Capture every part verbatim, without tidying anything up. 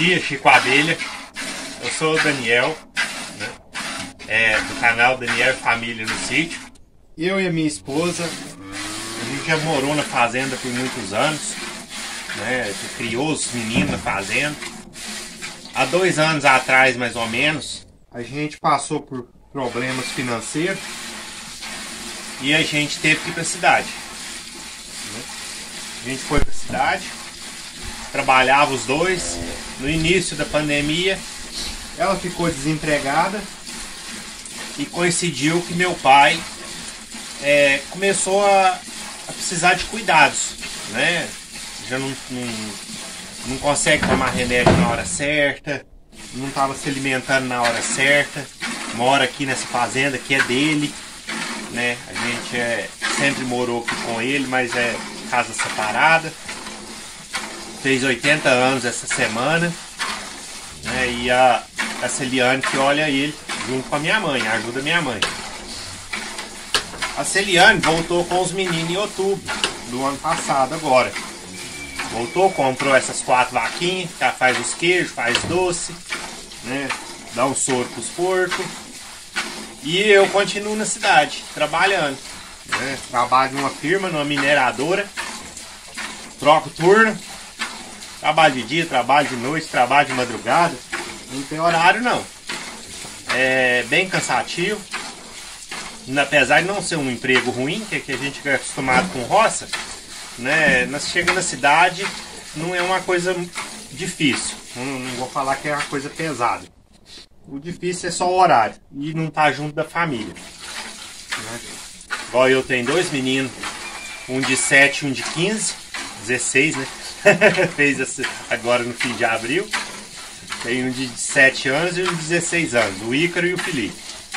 dia, Chico Abelha. Eu sou o Daniel, né? É, do canal Daniel Família no Sítio. Eu e a minha esposa, a gente já morou na fazenda por muitos anos, né? A gente criou os meninos na fazenda. Há dois anos atrás, mais ou menos, a gente passou por problemas financeiros e a gente teve que ir para a cidade. Né? A gente foi para a cidade, trabalhava os dois. No início da pandemia, ela ficou desempregada e coincidiu que meu pai é, começou a, a precisar de cuidados, né? Já não, não, não consegue tomar remédio na hora certa, não estava se alimentando na hora certa. Mora aqui nessa fazenda que é dele, né? A gente é, sempre morou aqui com ele, mas é casa separada. Fez oitenta anos essa semana, né? E a, a Celiane que olha ele junto com a minha mãe, ajuda a minha mãe. A Celiane voltou com os meninos em outubro do ano passado agora. Voltou, comprou essas quatro vaquinhas, já faz os queijos, faz doce, né? Dá um soro pros porcos. E eu continuo na cidade, trabalhando. Né? Trabalho numa firma, numa mineradora. Troco turno. Trabalho de dia, trabalho de noite, trabalho de madrugada. Não tem horário não. É bem cansativo. Apesar de não ser um emprego ruim, que, que a gente é acostumado com roça, né? Nós chegamos na cidade, não é uma coisa difícil. Não, não vou falar que é uma coisa pesada. O difícil é só o horário e não estar junto da família. Né? Igual eu tenho dois meninos, um de sete e um de quinze, dezesseis, né? Fez esse, agora no fim de abril. Tem um de sete anos e um de dezesseis anos, o Ícaro e o Felipe.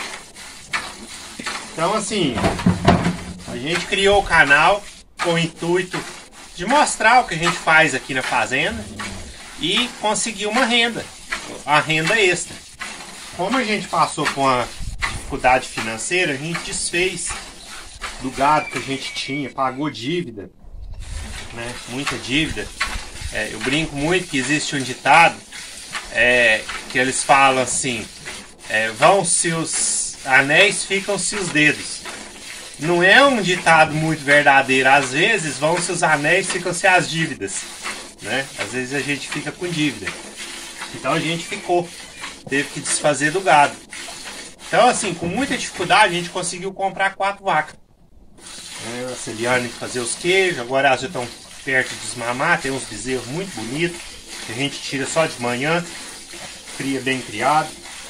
Então assim, a gente criou o canal com o intuito de mostrar o que a gente faz aqui na fazenda e conseguir uma renda, a renda extra. Como a gente passou com a dificuldade financeira, a gente desfez do gado que a gente tinha, pagou dívida, né? Muita dívida. É, eu brinco muito que existe um ditado é, que eles falam assim, é, vão-se os anéis, ficam-se os dedos. Não é um ditado muito verdadeiro. Às vezes vão-se os anéis, ficam-se as dívidas, né? Às vezes a gente fica com dívida. Então a gente ficou, teve que desfazer do gado. Então assim, com muita dificuldade a gente conseguiu comprar quatro vacas. É, a Celiane fazer os queijos, agora elas já estão perto de desmamar, tem uns bezerros muito bonitos, que a gente tira só de manhã, cria bem criado.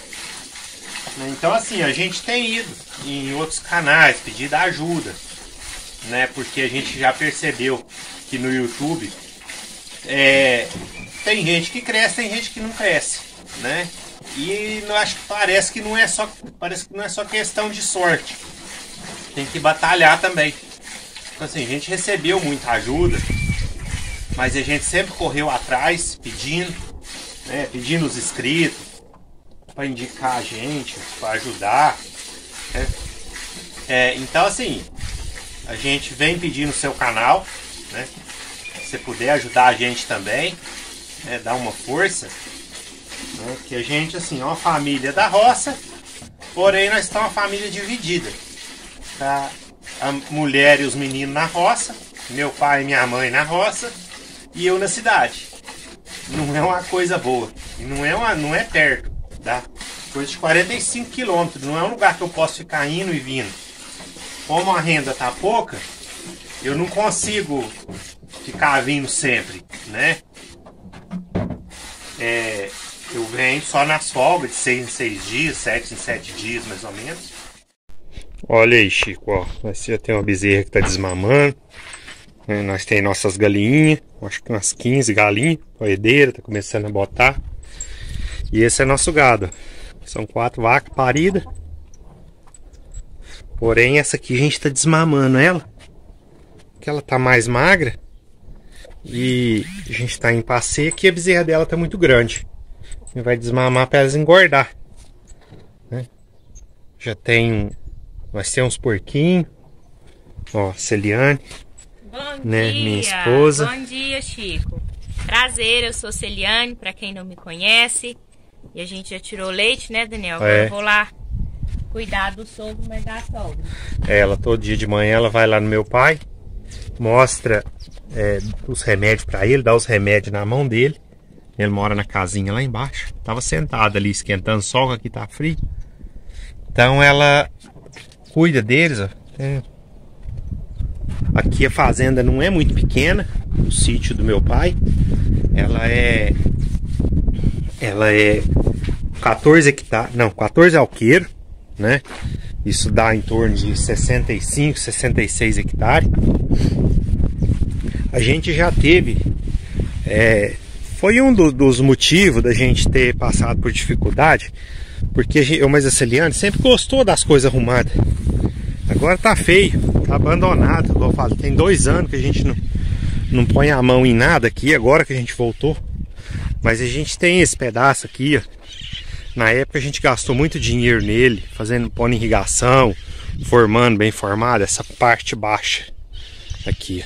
Então assim, a gente tem ido em outros canais, pedido ajuda, né? Porque a gente já percebeu que no YouTube é, tem gente que cresce, tem gente que não cresce, né? E eu acho que parece que não é só, parece que não é só questão de sorte. Tem que batalhar também. Então assim, a gente recebeu muita ajuda, mas a gente sempre correu atrás, pedindo, né? Pedindo os inscritos para indicar a gente, para ajudar, né? É, então assim, a gente vem pedindo o seu canal, né? Se você puder ajudar a gente também, né? Dar uma força, né? Que a gente assim é uma família da roça, porém nós estamos uma família dividida, tá? A mulher e os meninos na roça, meu pai e minha mãe na roça e eu na cidade. Não é uma coisa boa, e não é uma, não é perto. Dá coisa de quarenta e cinco quilômetros, não é um lugar que eu posso ficar indo e vindo. Como a renda tá pouca, eu não consigo ficar vindo sempre, né? É, eu venho só nas folgas, de seis em seis dias, sete em sete dias mais ou menos. Olha aí, Chico, ó, nós já tem uma bezerra que tá desmamando, né? Nós tem nossas galinhas, acho que umas quinze galinhas, a herdeira tá começando a botar. E esse é nosso gado. São quatro vacas paridas. Porém, essa aqui a gente tá desmamando ela, porque ela tá mais magra. E a gente tá em passeio aqui, a bezerra dela tá muito grande. A gente vai desmamar para elas engordar, né? Já tem... Nós temos uns porquinhos. Ó, Celiane. Bom né? dia. Minha esposa. Bom dia, Chico. Prazer, eu sou Celiane, pra quem não me conhece. E a gente já tirou leite, né, Daniel? Agora É. eu vou lá cuidar do sogro, mas da sogra. Ela, todo dia de manhã, ela vai lá no meu pai, mostra é, os remédios pra ele, dá os remédios na mão dele. Ele mora na casinha lá embaixo. Tava sentado ali esquentando sol, aqui tá frio. Então ela cuida deles, ó. É. Aqui a fazenda não é muito pequena, o sítio do meu pai. Ela é ela é quatorze hectares, não, quatorze alqueires, né? Isso dá em torno de sessenta e cinco, sessenta e seis hectares. A gente já teve é, foi um do, dos motivos da gente ter passado por dificuldade, porque eu, mas a Celiane sempre gostou das coisas arrumadas. Agora tá feio, tá abandonado, igual eu falo, tem dois anos que a gente não, não põe a mão em nada aqui, agora que a gente voltou. Mas a gente tem esse pedaço aqui, ó. Na época a gente gastou muito dinheiro nele, fazendo, pondo irrigação, formando bem formado, essa parte baixa aqui.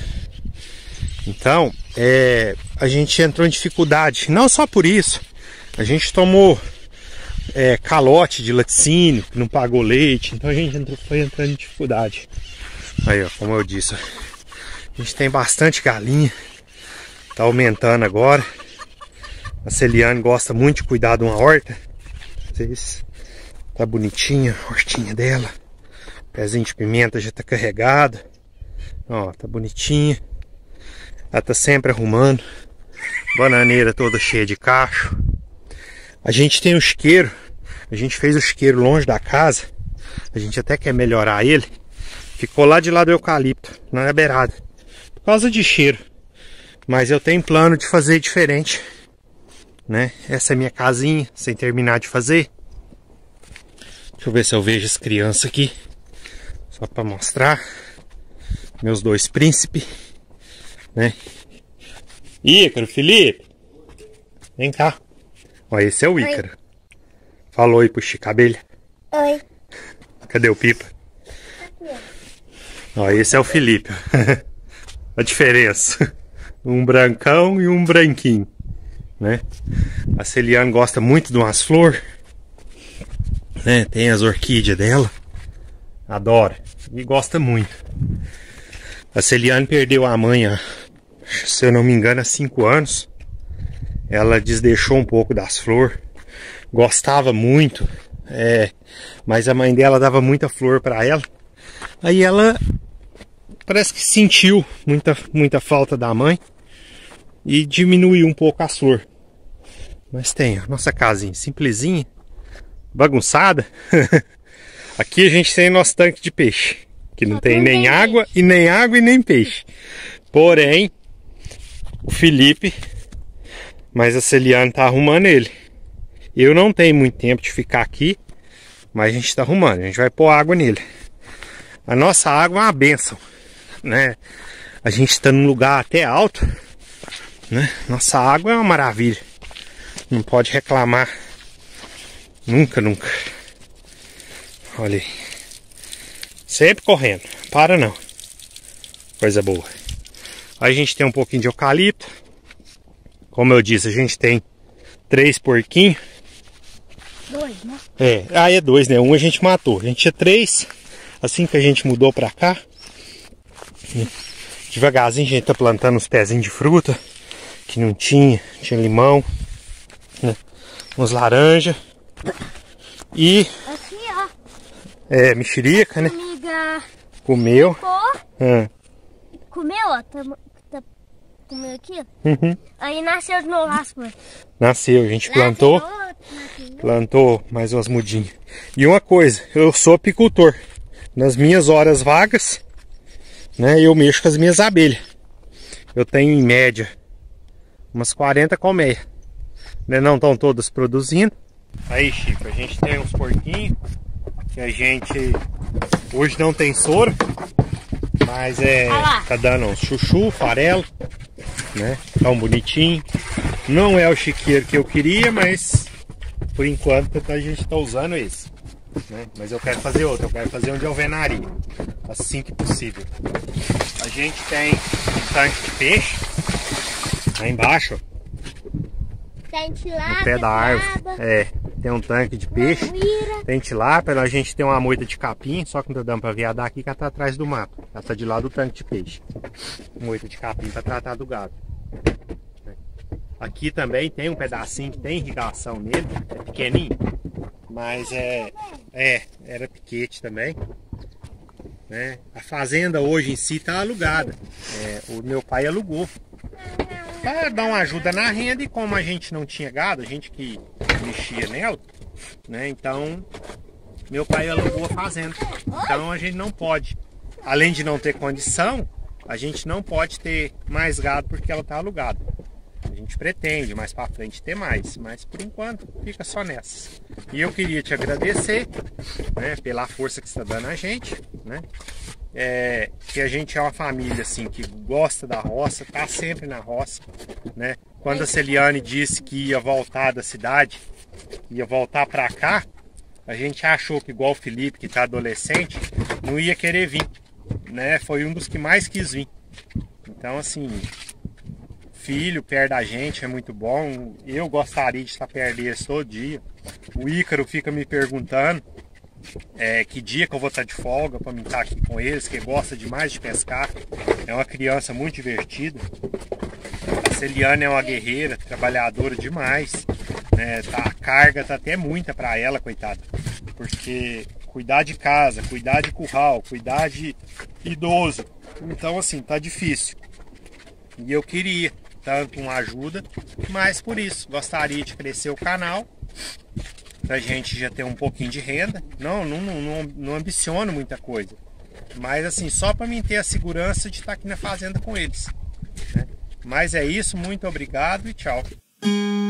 Então, é, a gente entrou em dificuldade, não só por isso, a gente tomou é, calote de laticínio, que não pagou leite, então a gente entrou, foi entrando em dificuldade. Aí, ó, como eu disse, ó, a gente tem bastante galinha, tá aumentando agora. A Celiane gosta muito de cuidar de uma horta. Vocês, tá bonitinha a hortinha dela. O pezinho de pimenta já tá carregado. Ó, tá bonitinha. Ela tá sempre arrumando. Bananeira toda cheia de cacho. A gente tem o chiqueiro. A gente fez o chiqueiro longe da casa. A gente até quer melhorar ele. Ficou lá de lá do eucalipto, na beirada, por causa de cheiro. Mas eu tenho plano de fazer diferente, né? Essa é minha casinha, sem terminar de fazer. Deixa eu ver se eu vejo as crianças aqui, só para mostrar. Meus dois príncipes, né? Ícaro, Felipe, vem cá. Ó, esse é o Ícaro. Oi. Falou aí pro Chico Abelha. Oi. Cadê o Pipa? Aqui. Ó, esse é o Felipe. A diferença. Um brancão e um branquinho, né? A Celiane gosta muito de umas flores, né? Tem as orquídeas dela. Adora. E gosta muito. A Celiane perdeu a mãe, se eu não me engano, há cinco anos. Ela desdeixou um pouco das flores. Gostava muito. É, mas a mãe dela dava muita flor para ela. Aí ela parece que sentiu muita, muita falta da mãe e diminuiu um pouco as flores. Mas tem a nossa casinha simplesinha, bagunçada. Aqui a gente tem nosso tanque de peixe, que não tem nem água e nem água e nem peixe. Porém, o Felipe, mas a Celiane tá arrumando ele. Eu não tenho muito tempo de ficar aqui, mas a gente está arrumando. A gente vai pôr água nele. A nossa água é uma bênção, né? A gente está num lugar até alto, né? Nossa água é uma maravilha. Não pode reclamar. Nunca, nunca. Olha aí. Sempre correndo. Para não. Coisa boa. Aí a gente tem um pouquinho de eucalipto. Como eu disse, a gente tem três porquinhos. Dois, né? É, ah, é dois, né? Um a gente matou. A gente tinha três. Assim que a gente mudou pra cá, devagarzinho a gente tá plantando uns pezinhos de fruta que não tinha. Tinha limão, né? Uns laranja. E aqui, ó. É, mexerica, né? Amiga. Comeu. Ah. Comeu, ó. Tá, tá, comeu aqui. Uhum. Aí nasceu de novo as flores. Nasceu, a gente plantou. Nasceu. Plantou mais umas mudinhas. E uma coisa, eu sou apicultor. Nas minhas horas vagas, né, eu mexo com as minhas abelhas. Eu tenho em média umas quarenta colmeias, né, não estão todas produzindo. Aí, Chico, a gente tem uns porquinhos que a gente hoje não tem soro, mas é tá dando uns chuchu, farelo, né? Tão bonitinho. Não é o chiqueiro que eu queria, mas por enquanto a gente tá usando esse. Né? Mas eu quero fazer outro, eu quero fazer um de alvenaria, assim que possível. A gente tem um tanque de peixe lá embaixo, ó. Tem tilápia, no pé da árvore. braba, É, tem um tanque de peixe. mangueira. Tem tilápia, a gente tem uma moita de capim, só que não tá dando pra ver a daqui que ela tá atrás do mato. Ela tá de lado do tanque de peixe. Moita de capim pra tratar do gado. Aqui também tem um pedacinho que tem irrigação nele, é pequenininho, mas é, é era piquete também. Né? A fazenda hoje em si está alugada. É, o meu pai alugou para dar uma ajuda na renda, e como a gente não tinha gado, a gente que mexia nela, né? Então meu pai alugou a fazenda. Então a gente não pode, além de não ter condição, a gente não pode ter mais gado porque ela está alugada. A gente pretende mais para frente ter mais, mas por enquanto fica só nessa. E eu queria te agradecer, né, pela força que você está dando a gente, né? É, que a gente é uma família assim que gosta da roça, tá sempre na roça, né? Quando a Celiane disse que ia voltar da cidade, ia voltar para cá, a gente achou que igual o Felipe, que tá adolescente, não ia querer vir, né? Foi um dos que mais quis vir. Então assim, filho perto da gente é muito bom. Eu gostaria de estar perto deles todo dia. O Ícaro fica me perguntando é, que dia que eu vou estar de folga para mim estar aqui com eles, que gosta demais de pescar. É uma criança muito divertida. A Celiane é uma guerreira, trabalhadora demais, né? Tá, a carga tá até muita para ela, coitada, porque cuidar de casa, cuidar de curral, cuidar de idoso, então assim, tá difícil. E eu queria tanto uma ajuda, mas por isso gostaria de crescer o canal pra gente já ter um pouquinho de renda. Não, não, não, não ambiciono muita coisa, mas assim, só para mim ter a segurança de estar aqui na fazenda com eles, né? Mas é isso, muito obrigado e tchau.